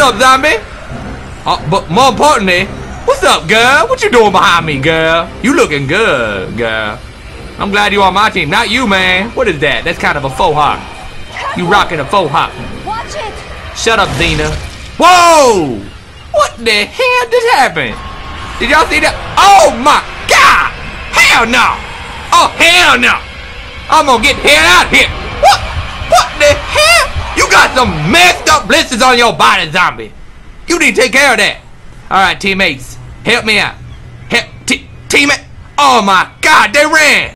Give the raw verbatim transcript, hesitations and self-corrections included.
up, zombie? Oh, but more importantly, what's up, girl? What you doing behind me, girl? You looking good, girl. I'm glad you're on my team, not you, man. What is that? That's kind of a faux hop. You rocking a faux hop. Watch it. Shut up, Xena. Whoa! What the hell just happened? Did y'all see that? Oh my God! Hell no! Oh hell no! I'm gonna get the hell out of here. What? What the hell? You got some messed up blisters on your body, zombie. You need to take care of that. All right, teammates, help me out. Help, teammate. Oh my God, they ran.